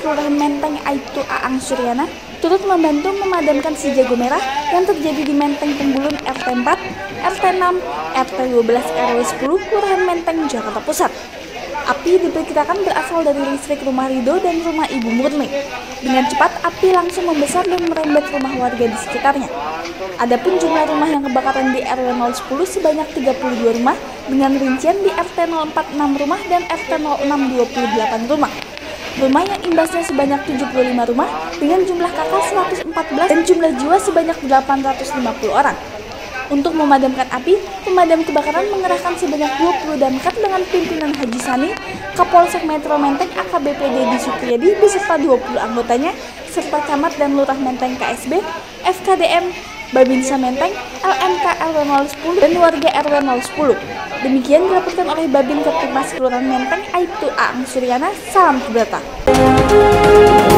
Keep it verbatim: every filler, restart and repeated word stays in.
Kelurahan Menteng Aibtu Aang Suryana turut membantu memadamkan si jago merah yang terjadi di Menteng Tenggulun R T empat, R T enam, R T dua belas R W sepuluh, Kelurahan Menteng, Jakarta Pusat. Api diperkirakan berasal dari listrik rumah Rido dan rumah Ibu Murni. Dengan cepat, api langsung membesar dan merembet rumah warga di sekitarnya. Adapun jumlah rumah yang kebakaran di R W nol sepuluh sebanyak tiga puluh dua rumah, dengan rincian di R T nol empat puluh enam rumah dan R T nol enam dua puluh delapan rumah. Rumah yang imbasnya sebanyak tujuh puluh lima rumah dengan jumlah kakak seratus empat belas dan jumlah jiwa sebanyak delapan ratus lima puluh orang. Untuk memadamkan api, pemadam kebakaran mengerahkan sebanyak dua puluh damkar dengan pimpinan Haji Sani, Kapolsek Metro Menteng A K B P Dedi Supriyadi beserta dua puluh anggotanya, serta camat dan lurah Menteng K S B, F K D M, Babinsa Menteng, L M K R W nol sepuluh, dan warga R W nol sepuluh. Demikian dilaporkan oleh Babin Keptimas Kelurahan Menteng Aibtu Aang Suryana. Salam Sejahtera.